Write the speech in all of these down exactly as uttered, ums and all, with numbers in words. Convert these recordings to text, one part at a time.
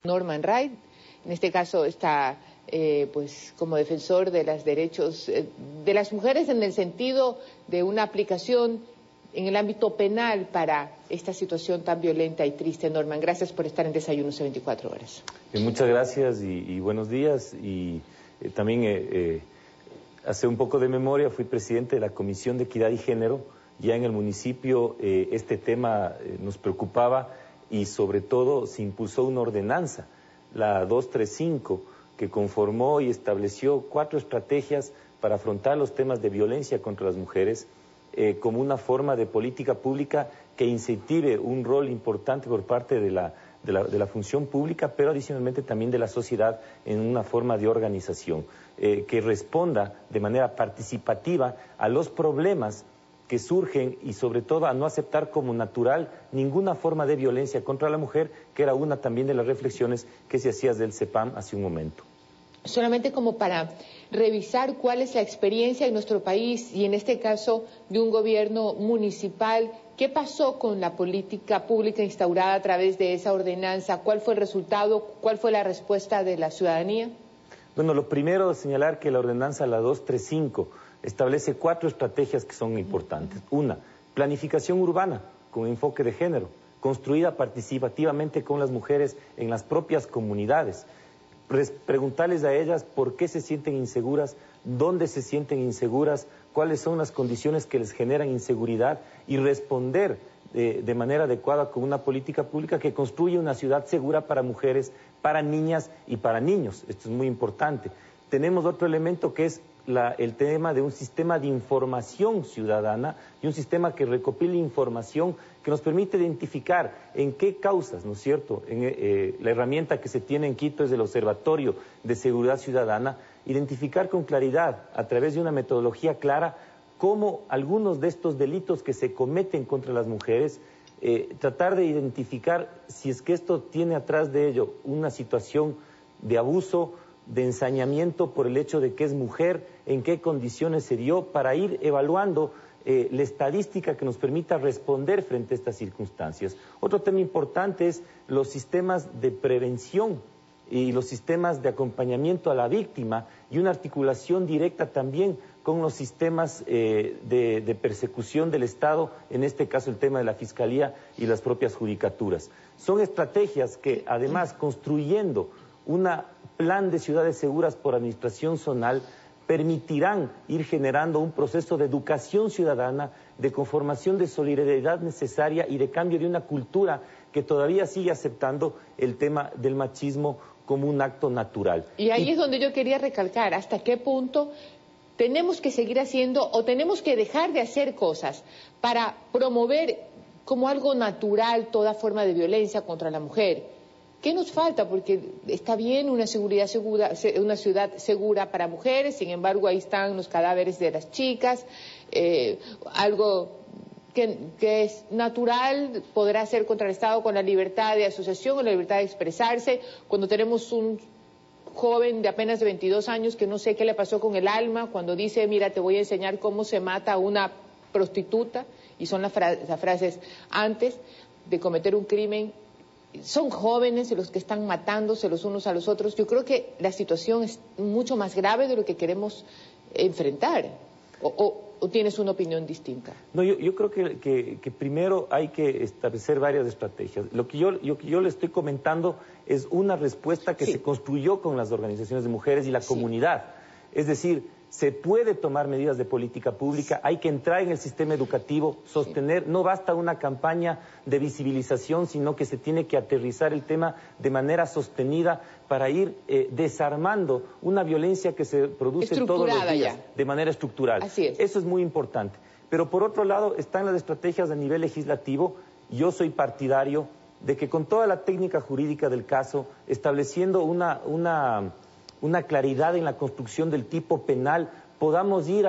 Norman Wright, en este caso está eh, pues como defensor de los derechos eh, de las mujeres en el sentido de una aplicación en el ámbito penal para esta situación tan violenta y triste. Norman, gracias por estar en Desayunos de veinticuatro horas. Eh, muchas gracias y, y buenos días. Y eh, también eh, eh, hace un poco de memoria, fui presidente de la Comisión de Equidad y Género. Ya en el municipio eh, este tema eh, nos preocupaba y sobre todo se impulsó una ordenanza, la doscientos treinta y cinco, que conformó y estableció cuatro estrategias para afrontar los temas de violencia contra las mujeres eh, como una forma de política pública que incentive un rol importante por parte de la, de la, de la función pública, pero adicionalmente también de la sociedad en una forma de organización, eh, que responda de manera participativa a los problemas que surgen y sobre todo a no aceptar como natural ninguna forma de violencia contra la mujer, que era una también de las reflexiones que se hacía del CEPAM hace un momento. Solamente como para revisar cuál es la experiencia en nuestro país y en este caso de un gobierno municipal, ¿qué pasó con la política pública instaurada a través de esa ordenanza? ¿Cuál fue el resultado? ¿Cuál fue la respuesta de la ciudadanía? Bueno, lo primero es señalar que la ordenanza, la doscientos treinta y cinco, establece cuatro estrategias que son importantes. Una, planificación urbana con enfoque de género, construida participativamente con las mujeres en las propias comunidades. Preguntarles a ellas por qué se sienten inseguras, dónde se sienten inseguras, cuáles son las condiciones que les generan inseguridad y responder de, de manera adecuada con una política pública que construya una ciudad segura para mujeres, para niñas y para niños. Esto es muy importante. Tenemos otro elemento que es la, el tema de un sistema de información ciudadana y un sistema que recopile información que nos permite identificar en qué causas, ¿no es cierto? En, eh, la herramienta que se tiene en Quito es el Observatorio de Seguridad Ciudadana, identificar con claridad, a través de una metodología clara, cómo algunos de estos delitos que se cometen contra las mujeres, eh, tratar de identificar si es que esto tiene atrás de ello una situación de abuso, de ensañamiento por el hecho de que es mujer, en qué condiciones se dio, para ir evaluando eh, la estadística que nos permita responder frente a estas circunstancias. Otro tema importante es los sistemas de prevención y los sistemas de acompañamiento a la víctima y una articulación directa también con los sistemas eh, de, de persecución del Estado, en este caso el tema de la Fiscalía y las propias judicaturas. Son estrategias que además construyendo un plan de ciudades seguras por administración zonal permitirán ir generando un proceso de educación ciudadana, de conformación de solidaridad necesaria y de cambio de una cultura que todavía sigue aceptando el tema del machismo como un acto natural. Y ahí y... es donde yo quería recalcar hasta qué punto tenemos que seguir haciendo o tenemos que dejar de hacer cosas para promover como algo natural toda forma de violencia contra la mujer. ¿Qué nos falta? Porque está bien una seguridad segura, una ciudad segura para mujeres, sin embargo ahí están los cadáveres de las chicas, eh, algo que, que es natural podrá ser contrarrestado con la libertad de asociación o la libertad de expresarse. Cuando tenemos un joven de apenas veintidós años que no sé qué le pasó con el alma, cuando dice, mira, te voy a enseñar cómo se mata a una prostituta, y son las, fra las frases antes de cometer un crimen. Son jóvenes los que están matándose los unos a los otros. Yo creo que la situación es mucho más grave de lo que queremos enfrentar. ¿O, o, o tienes una opinión distinta? No, yo, yo creo que, que, que primero hay que establecer varias estrategias. Lo que yo, yo, yo le estoy comentando es una respuesta que sí. se construyó con las organizaciones de mujeres y la sí. comunidad. Es decir, se puede tomar medidas de política pública, hay que entrar en el sistema educativo, sostener, sí. no basta una campaña de visibilización, sino que se tiene que aterrizar el tema de manera sostenida para ir eh, desarmando una violencia que se produce todos los días, ya. de manera estructural. Así es. Eso es muy importante. Pero por otro lado están las estrategias a nivel legislativo. Yo soy partidario de que con toda la técnica jurídica del caso, estableciendo una... una una claridad en la construcción del tipo penal, podamos ir a,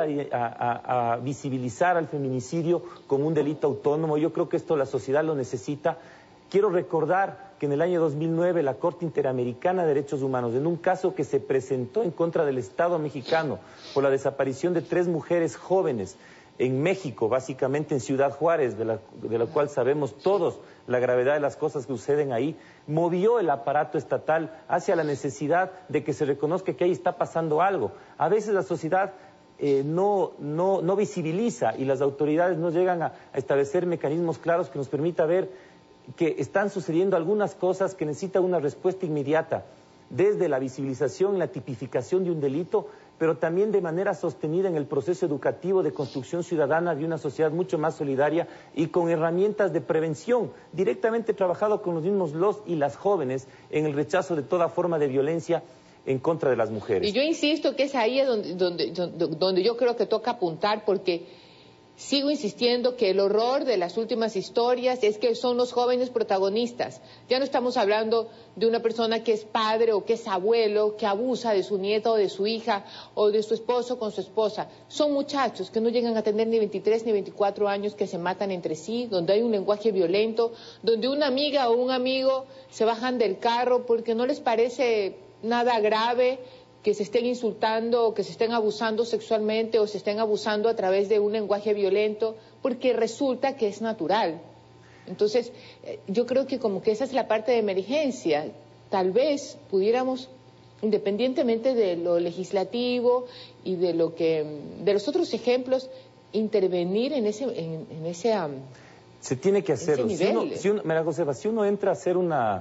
a, a visibilizar al feminicidio como un delito autónomo. Yo creo que esto la sociedad lo necesita. Quiero recordar que en el año dos mil nueve la Corte Interamericana de Derechos Humanos, en un caso que se presentó en contra del Estado mexicano por la desaparición de tres mujeres jóvenes, en México, básicamente en Ciudad Juárez, de la, de la cual sabemos todos la gravedad de las cosas que suceden ahí, movió el aparato estatal hacia la necesidad de que se reconozca que ahí está pasando algo. A veces la sociedad eh, no, no, no visibiliza y las autoridades no llegan a, a establecer mecanismos claros que nos permita ver que están sucediendo algunas cosas que necesitan una respuesta inmediata, desde la visibilización y la tipificación de un delito, pero también de manera sostenida en el proceso educativo de construcción ciudadana de una sociedad mucho más solidaria y con herramientas de prevención, directamente trabajado con los mismos los y las jóvenes en el rechazo de toda forma de violencia en contra de las mujeres. Y yo insisto que es ahí donde, donde, donde, donde yo creo que toca apuntar, porque sigo insistiendo que el horror de las últimas historias es que son los jóvenes protagonistas. Ya no estamos hablando de una persona que es padre o que es abuelo, que abusa de su nieta o de su hija o de su esposo con su esposa. Son muchachos que no llegan a tener ni veintitrés ni veinticuatro años, que se matan entre sí, donde hay un lenguaje violento, donde una amiga o un amigo se bajan del carro porque no les parece nada grave que se estén insultando o que se estén abusando sexualmente o se estén abusando a través de un lenguaje violento, porque resulta que es natural. Entonces, eh, yo creo que como que esa es la parte de emergencia. Tal vez pudiéramos, independientemente de lo legislativo y de lo que, de los otros ejemplos, intervenir en ese, en, en ese um, se tiene que hacerlo. Si uno, si uno, María Josefa, si uno entra a hacer una...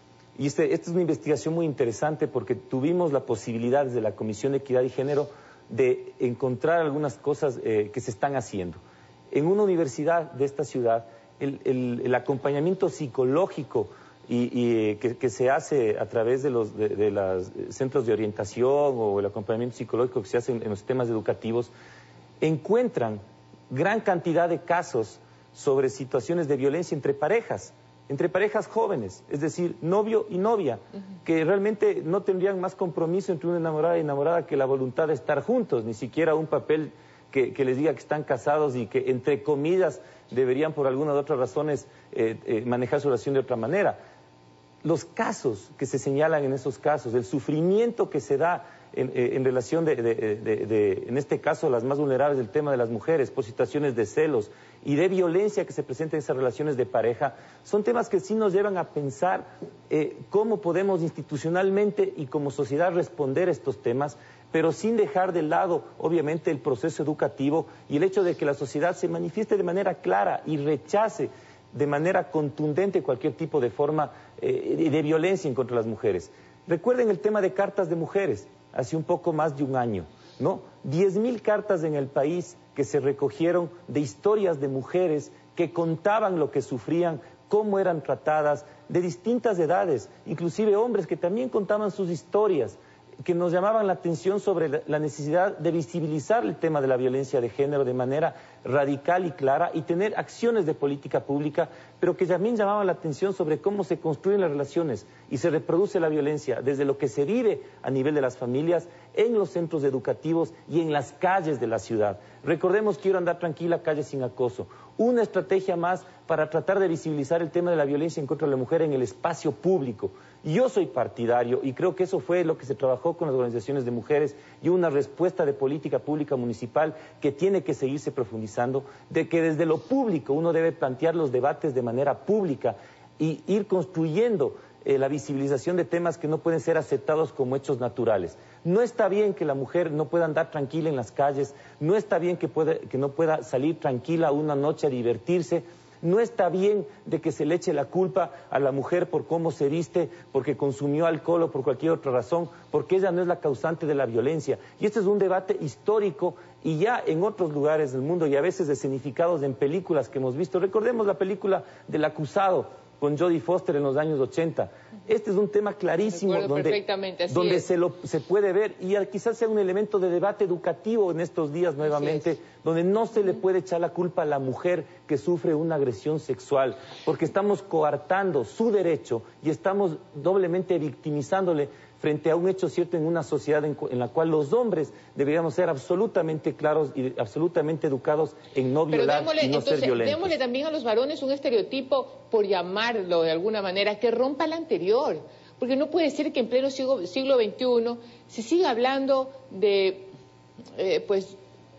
Y este, esta es una investigación muy interesante porque tuvimos la posibilidad desde la Comisión de Equidad y Género de encontrar algunas cosas eh, que se están haciendo. En una universidad de esta ciudad, el, el, el acompañamiento psicológico y, y, que, que se hace a través de los de, de los centros de orientación o el acompañamiento psicológico que se hace en, en los sistemas educativos, encuentran gran cantidad de casos sobre situaciones de violencia entre parejas. Entre parejas jóvenes, es decir, novio y novia, uh-huh. que realmente no tendrían más compromiso entre una enamorada y enamorada que la voluntad de estar juntos, ni siquiera un papel que, que les diga que están casados y que, entre comillas, deberían por algunas otras razones eh, eh, manejar su relación de otra manera. Los casos que se señalan en esos casos, el sufrimiento que se da en, eh, en relación de, de, de, de, de, en este caso, las más vulnerables, el tema de las mujeres, por situaciones de celos y de violencia que se presenta en esas relaciones de pareja, son temas que sí nos llevan a pensar eh, cómo podemos institucionalmente y como sociedad responder a estos temas, pero sin dejar de lado, obviamente, el proceso educativo y el hecho de que la sociedad se manifieste de manera clara y rechace de manera contundente cualquier tipo de forma eh, de violencia en contra de las mujeres. Recuerden el tema de cartas de mujeres, hace un poco más de un año, ¿no? diez mil cartas en el país que se recogieron de historias de mujeres que contaban lo que sufrían, cómo eran tratadas, de distintas edades, inclusive hombres que también contaban sus historias, que nos llamaban la atención sobre la necesidad de visibilizar el tema de la violencia de género de manera radical y clara y tener acciones de política pública, pero que también llamaban la atención sobre cómo se construyen las relaciones y se reproduce la violencia desde lo que se vive a nivel de las familias, en los centros educativos y en las calles de la ciudad. Recordemos Quiero Andar Tranquila, Calle Sin Acoso. Una estrategia más para tratar de visibilizar el tema de la violencia en contra de la mujer en el espacio público. Yo soy partidario y creo que eso fue lo que se trabajó con las organizaciones de mujeres y una respuesta de política pública municipal que tiene que seguirse profundizando, de que desde lo público uno debe plantear los debates de manera pública y ir construyendo eh, la visibilización de temas que no pueden ser aceptados como hechos naturales. No está bien que la mujer no pueda andar tranquila en las calles, no está bien que, puede, que no pueda salir tranquila una noche a divertirse. No está bien de que se le eche la culpa a la mujer por cómo se viste, porque consumió alcohol o por cualquier otra razón, porque ella no es la causante de la violencia. Y este es un debate histórico y ya en otros lugares del mundo y a veces escenificados en películas que hemos visto. Recordemos la película del Acusado con Jodie Foster en los años ochenta. Este es un tema clarísimo donde, donde se, lo, se puede ver y quizás sea un elemento de debate educativo en estos días nuevamente, donde no se le puede echar la culpa a la mujer que sufre una agresión sexual, porque estamos coartando su derecho y estamos doblemente victimizándole frente a un hecho cierto en una sociedad en, en la cual los hombres deberíamos ser absolutamente claros y absolutamente educados en no violar démosle, y no entonces, ser violentos. Démosle también a los varones un estereotipo, por llamarlo de alguna manera, que rompa el anterior, porque no puede ser que en pleno siglo, siglo veintiuno se siga hablando de, eh, pues,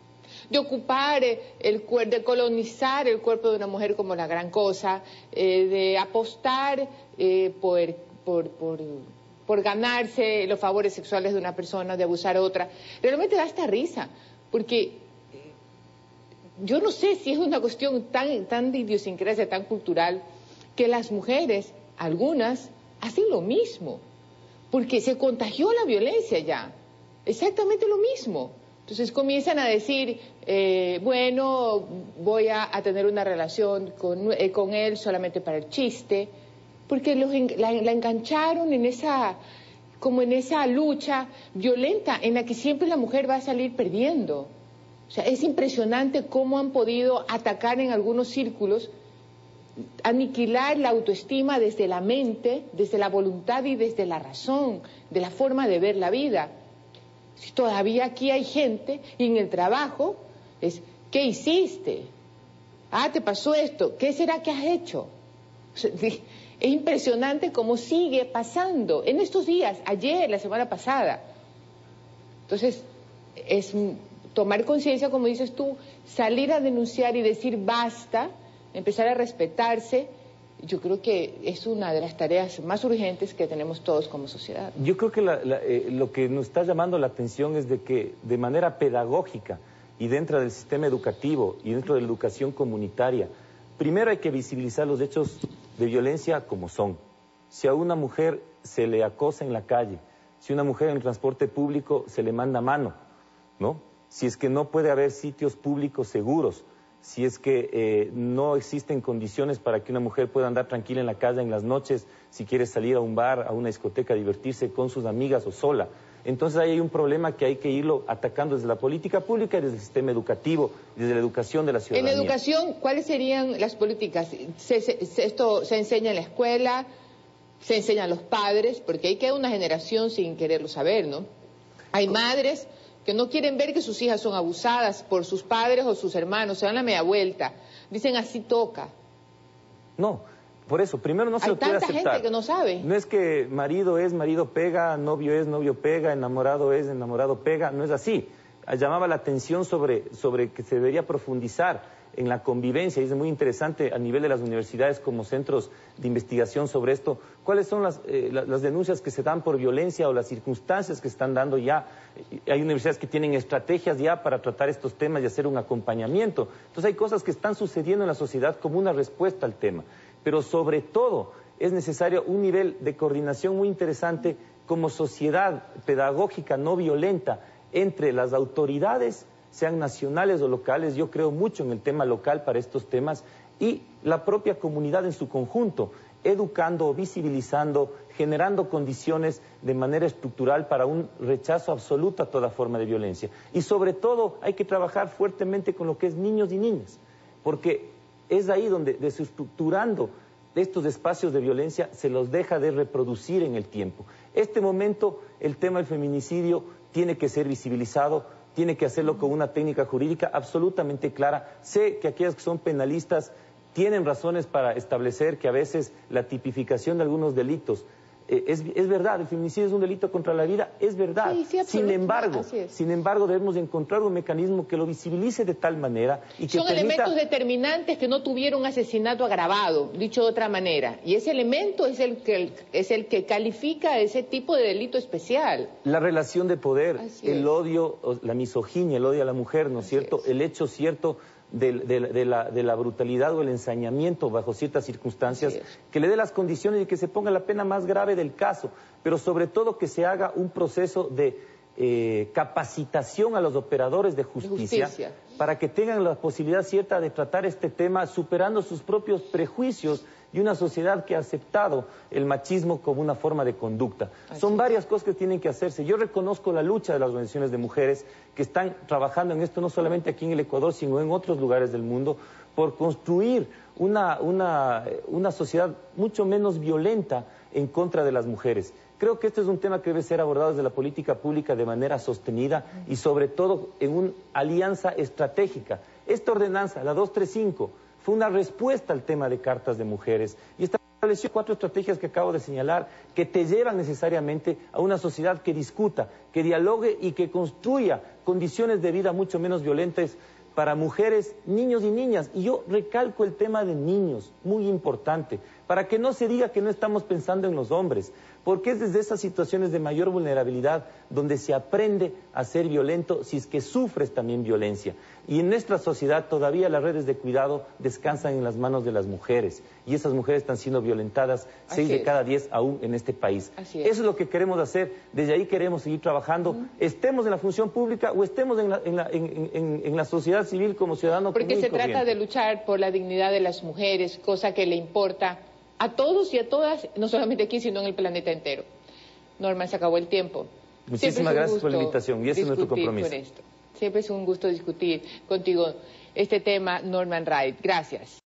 de ocupar el cuerpo, de colonizar el cuerpo de una mujer como la gran cosa, eh, de apostar eh, por, por, por, por ganarse los favores sexuales de una persona, de abusar a otra. Realmente da hasta risa, porque yo no sé si es una cuestión tan, tan de idiosincrasia, tan cultural, que las mujeres, algunas, hacen lo mismo, porque se contagió la violencia ya, exactamente lo mismo. Entonces comienzan a decir, eh, bueno, voy a, a tener una relación con, eh, con él solamente para el chiste, porque los, la, la engancharon en esa, como en esa lucha violenta en la que siempre la mujer va a salir perdiendo. O sea, es impresionante cómo han podido atacar en algunos círculos, aniquilar la autoestima desde la mente, desde la voluntad y desde la razón, de la forma de ver la vida. Si todavía aquí hay gente, y en el trabajo, es, ¿qué hiciste? Ah, te pasó esto, ¿qué será que has hecho? O sea, es impresionante cómo sigue pasando en estos días, ayer, la semana pasada. Entonces, es tomar conciencia, como dices tú, salir a denunciar y decir basta, empezar a respetarse. Yo creo que es una de las tareas más urgentes que tenemos todos como sociedad. Yo creo que la, la, eh, lo que nos está llamando la atención es de que de manera pedagógica y dentro del sistema educativo y dentro de la educación comunitaria, primero hay que visibilizar los hechos de violencia como son. Si a una mujer se le acosa en la calle, si a una mujer en el transporte público se le manda mano, ¿no? Si es que no puede haber sitios públicos seguros, si es que eh, no existen condiciones para que una mujer pueda andar tranquila en la calle en las noches, si quiere salir a un bar, a una discoteca, divertirse con sus amigas o sola. Entonces ahí hay un problema que hay que irlo atacando desde la política pública y desde el sistema educativo, desde la educación de la ciudadanía. En la educación, ¿cuáles serían las políticas? ¿Se, se, ¿Esto se enseña en la escuela? ¿Se enseña a los padres? Porque ahí queda una generación sin quererlo saber, ¿no? Hay madres que no quieren ver que sus hijas son abusadas por sus padres o sus hermanos, se dan la media vuelta, dicen así toca. No, por eso, primero no se Hay lo puede aceptar. tanta gente que no sabe. No es que marido es, marido pega, novio es, novio pega, enamorado es, enamorado pega, no es así. Llamaba la atención sobre, sobre que se debería profundizar en la convivencia, y es muy interesante a nivel de las universidades como centros de investigación sobre esto, cuáles son las, eh, las denuncias que se dan por violencia o las circunstancias que se están dando ya. Hay universidades que tienen estrategias ya para tratar estos temas y hacer un acompañamiento. Entonces hay cosas que están sucediendo en la sociedad como una respuesta al tema, pero sobre todo es necesario un nivel de coordinación muy interesante como sociedad pedagógica no violenta entre las autoridades, sean nacionales o locales. Yo creo mucho en el tema local para estos temas, y la propia comunidad en su conjunto, educando, visibilizando, generando condiciones de manera estructural para un rechazo absoluto a toda forma de violencia. Y sobre todo hay que trabajar fuertemente con lo que es niños y niñas, porque es ahí donde, desestructurando estos espacios de violencia, se los deja de reproducir en el tiempo. Este momento, el tema del feminicidio tiene que ser visibilizado, tiene que hacerlo con una técnica jurídica absolutamente clara. Sé que aquellas que son penalistas tienen razones para establecer que a veces la tipificación de algunos delitos eh, es, es verdad, el feminicidio es un delito contra la vida, es verdad. Sí, sí, sin embargo, sin embargo, debemos encontrar un mecanismo que lo visibilice de tal manera y que son permita... elementos determinantes que no tuvieron asesinato agravado, dicho de otra manera, y ese elemento es el que es el que califica ese tipo de delito especial. La relación de poder, Así el es. odio, la misoginia, el odio a la mujer, ¿no es Así cierto? es. El hecho cierto de, de, de, la, de la brutalidad o el ensañamiento bajo ciertas circunstancias, que le dé las condiciones y que se ponga la pena más grave del caso, pero sobre todo que se haga un proceso de eh, capacitación a los operadores de justicia, de justicia para que tengan la posibilidad cierta de tratar este tema superando sus propios prejuicios de una sociedad que ha aceptado el machismo como una forma de conducta. Así Son varias cosas que tienen que hacerse. Yo reconozco la lucha de las organizaciones de mujeres que están trabajando en esto, no solamente aquí en el Ecuador, sino en otros lugares del mundo, por construir una, una, una sociedad mucho menos violenta en contra de las mujeres. Creo que este es un tema que debe ser abordado desde la política pública de manera sostenida y sobre todo en una alianza estratégica. Esta ordenanza, la doscientos treinta y cinco, fue una respuesta al tema de cartas de mujeres y estableció cuatro estrategias que acabo de señalar que te llevan necesariamente a una sociedad que discuta, que dialogue y que construya condiciones de vida mucho menos violentas para mujeres, niños y niñas. Y yo recalco el tema de niños, muy importante, para que no se diga que no estamos pensando en los hombres, porque es desde esas situaciones de mayor vulnerabilidad donde se aprende a ser violento si es que sufres también violencia. Y en nuestra sociedad todavía las redes de cuidado descansan en las manos de las mujeres, y esas mujeres están siendo violentadas seis de cada diez aún en este país. Así es. Eso es lo que queremos hacer, desde ahí queremos seguir trabajando, uh-huh. estemos en la función pública o estemos en la, en la, en, en, en la sociedad civil como ciudadano común y Porque se corriente. trata de luchar por la dignidad de las mujeres, cosa que le importa a todos y a todas, no solamente aquí, sino en el planeta entero. Norman, se acabó el tiempo. Muchísimas gracias por la invitación, y ese es nuestro compromiso. Con esto. Siempre es un gusto discutir contigo este tema, Norman Wright. Gracias.